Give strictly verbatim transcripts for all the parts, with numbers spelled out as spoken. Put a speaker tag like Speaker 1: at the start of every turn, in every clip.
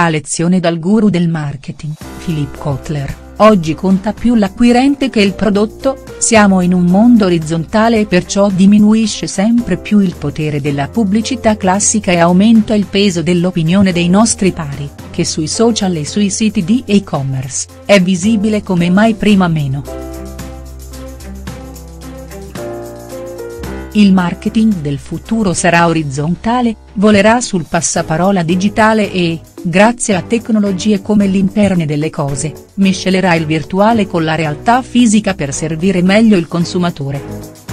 Speaker 1: A lezione dal guru del marketing, Philip Kotler, oggi conta più l'acquirente che il prodotto, siamo in un mondo orizzontale e perciò diminuisce sempre più il potere della pubblicità classica e aumenta il peso dell'opinione dei nostri pari, che sui social e sui siti di e-commerce, è visibile come mai prima meno. Il marketing del futuro sarà orizzontale, volerà sul passaparola digitale e, grazie a tecnologie come l'internet delle cose, miscelerà il virtuale con la realtà fisica per servire meglio il consumatore.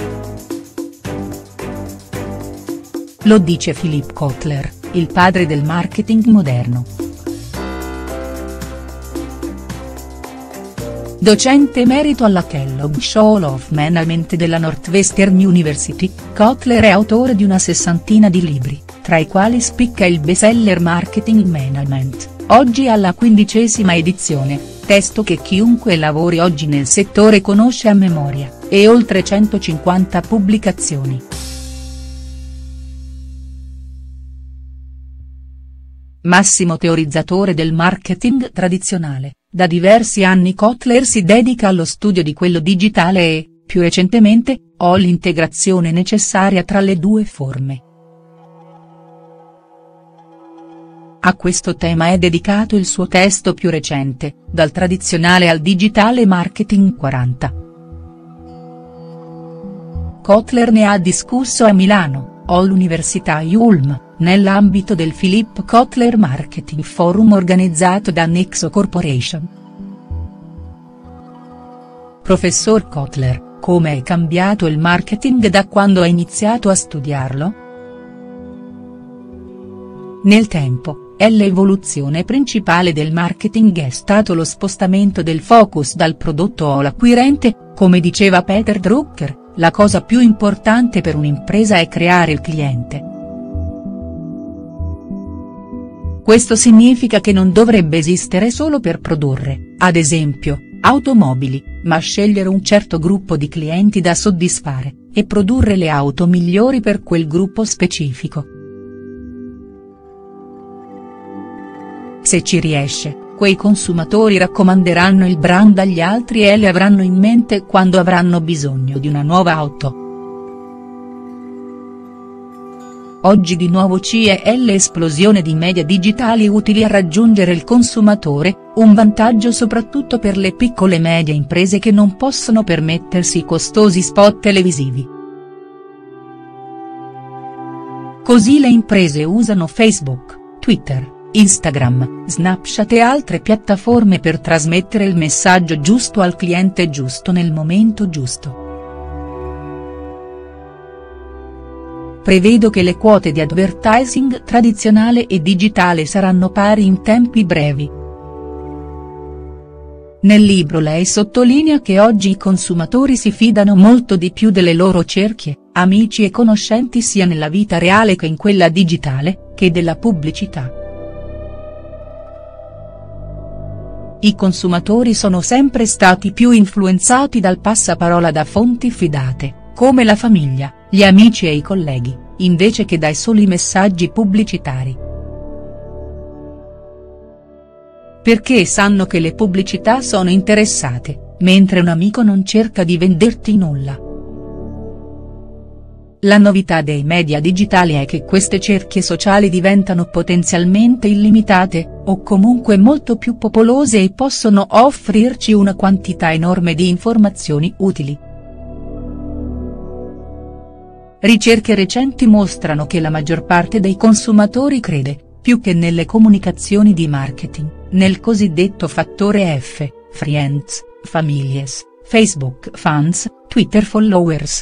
Speaker 1: Lo dice Philip Kotler, il padre del marketing moderno. Docente emerito alla Kellogg School of Management della Northwestern University, Kotler è autore di una sessantina di libri, tra i quali spicca il bestseller Marketing Management, oggi alla quindicesima edizione, testo che chiunque lavori oggi nel settore conosce a memoria, e oltre centocinquanta pubblicazioni. Massimo teorizzatore del marketing tradizionale, da diversi anni Kotler si dedica allo studio di quello digitale e, più recentemente, o l'integrazione necessaria tra le due forme. A questo tema è dedicato il suo testo più recente, Dal tradizionale al digitale Marketing quaranta. Kotler ne ha discusso a Milano, all'Università Ulm, nell'ambito del Philip Kotler Marketing Forum organizzato da Nexo Corporation. Professor Kotler, come è cambiato il marketing da quando ha iniziato a studiarlo? Nel tempo, l'evoluzione principale del marketing è stato lo spostamento del focus dal prodotto all'acquirente, come diceva Peter Drucker, la cosa più importante per un'impresa è creare il cliente. Questo significa che non dovrebbe esistere solo per produrre, ad esempio, automobili, ma scegliere un certo gruppo di clienti da soddisfare, e produrre le auto migliori per quel gruppo specifico. Se ci riesce, quei consumatori raccomanderanno il brand agli altri e le avranno in mente quando avranno bisogno di una nuova auto. Oggi di nuovo c'è l'esplosione di media digitali utili a raggiungere il consumatore, un vantaggio soprattutto per le piccole e medie imprese che non possono permettersi costosi spot televisivi. Così le imprese usano Facebook, Twitter, Instagram, Snapchat e altre piattaforme per trasmettere il messaggio giusto al cliente giusto nel momento giusto. Prevedo che le quote di advertising tradizionale e digitale saranno pari in tempi brevi. Nel libro lei sottolinea che oggi i consumatori si fidano molto di più delle loro cerchie, amici e conoscenti sia nella vita reale che in quella digitale, che della pubblicità. I consumatori sono sempre stati più influenzati dal passaparola da fonti fidate, come la famiglia, gli amici e i colleghi, invece che dai soli messaggi pubblicitari. Perché sanno che le pubblicità sono interessate, mentre un amico non cerca di venderti nulla. La novità dei media digitali è che queste cerchie sociali diventano potenzialmente illimitate, o comunque molto più popolose e possono offrirci una quantità enorme di informazioni utili. Ricerche recenti mostrano che la maggior parte dei consumatori crede, più che nelle comunicazioni di marketing, nel cosiddetto fattore F, Friends, Families, Facebook Fans, Twitter Followers.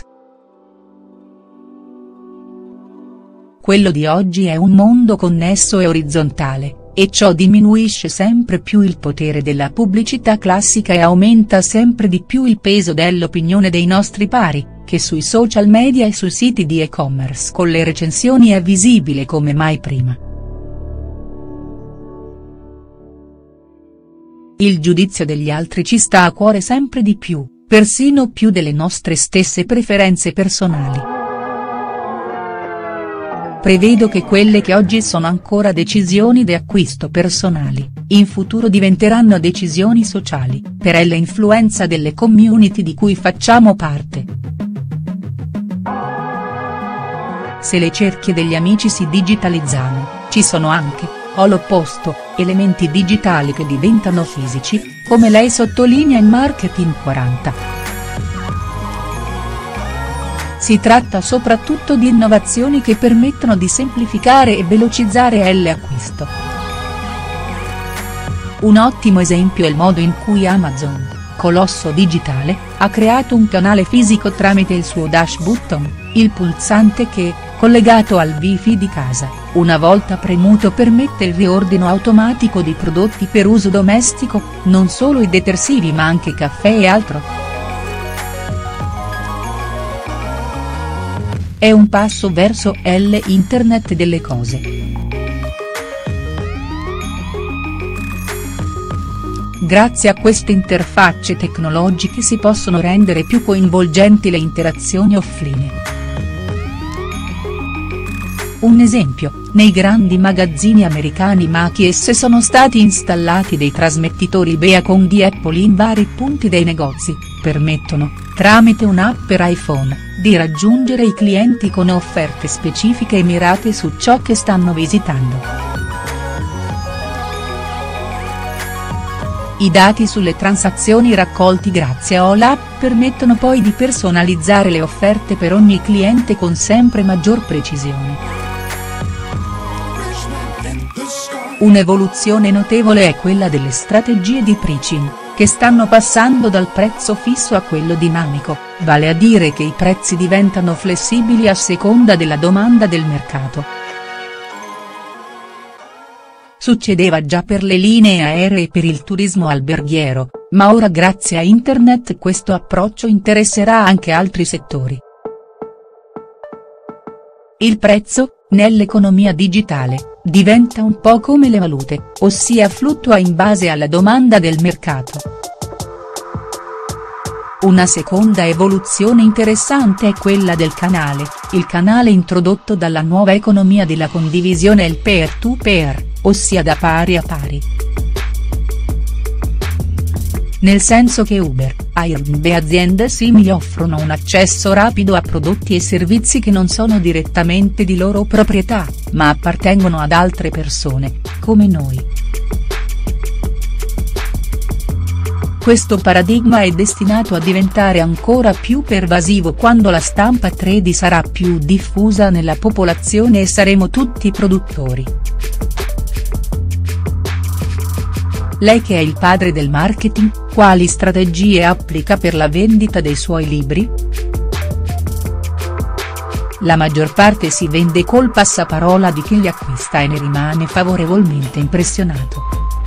Speaker 1: Quello di oggi è un mondo connesso e orizzontale, e ciò diminuisce sempre più il potere della pubblicità classica e aumenta sempre di più il peso dell'opinione dei nostri pari, che sui social media e sui siti di e-commerce con le recensioni è visibile come mai prima. Il giudizio degli altri ci sta a cuore sempre di più, persino più delle nostre stesse preferenze personali. Prevedo che quelle che oggi sono ancora decisioni di acquisto personali, in futuro diventeranno decisioni sociali, per l'influenza delle community di cui facciamo parte. Se le cerchie degli amici si digitalizzano, ci sono anche, all'opposto, elementi digitali che diventano fisici, come lei sottolinea in Marketing quaranta. Si tratta soprattutto di innovazioni che permettono di semplificare e velocizzare l'acquisto. Un ottimo esempio è il modo in cui Amazon, colosso digitale, ha creato un canale fisico tramite il suo Dash Button, il pulsante che, collegato al wifi di casa, una volta premuto permette il riordino automatico di prodotti per uso domestico, non solo i detersivi ma anche caffè e altro. È un passo verso l'Internet delle cose. Grazie a queste interfacce tecnologiche si possono rendere più coinvolgenti le interazioni offline. Un esempio, nei grandi magazzini americani Macy's sono stati installati dei trasmettitori Beacon di Apple in vari punti dei negozi, permettono, tramite un'app per iPhone, di raggiungere i clienti con offerte specifiche e mirate su ciò che stanno visitando. I dati sulle transazioni raccolti grazie all'app permettono poi di personalizzare le offerte per ogni cliente con sempre maggior precisione. Un'evoluzione notevole è quella delle strategie di pricing, che stanno passando dal prezzo fisso a quello dinamico, vale a dire che i prezzi diventano flessibili a seconda della domanda del mercato. Succedeva già per le linee aeree e per il turismo alberghiero, ma ora grazie a Internet questo approccio interesserà anche altri settori. Il prezzo, nell'economia digitale, diventa un po' come le valute, ossia fluttua in base alla domanda del mercato. Una seconda evoluzione interessante è quella del canale, il canale introdotto dalla nuova economia della condivisione e il peer-to-peer, ossia da pari a pari. Nel senso che Uber, Airbnb e aziende simili offrono un accesso rapido a prodotti e servizi che non sono direttamente di loro proprietà, ma appartengono ad altre persone, come noi. Questo paradigma è destinato a diventare ancora più pervasivo quando la stampa tre D sarà più diffusa nella popolazione e saremo tutti produttori. Lei che è il padre del marketing, quali strategie applica per la vendita dei suoi libri? La maggior parte si vende col passaparola di chi li acquista e ne rimane favorevolmente impressionato.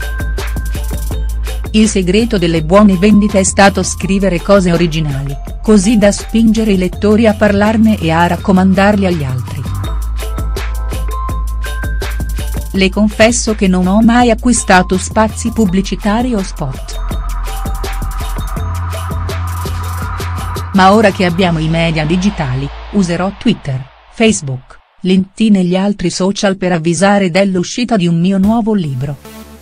Speaker 1: Il segreto delle buone vendite è stato scrivere cose originali, così da spingere i lettori a parlarne e a raccomandarli agli altri. Le confesso che non ho mai acquistato spazi pubblicitari o spot. Ma ora che abbiamo i media digitali, userò Twitter, Facebook, LinkedIn e gli altri social per avvisare dell'uscita di un mio nuovo libro.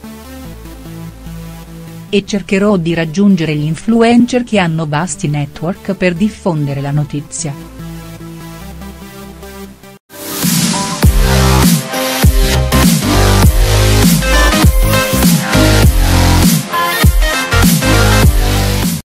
Speaker 1: E cercherò di raggiungere gli influencer che hanno vasti network per diffondere la notizia.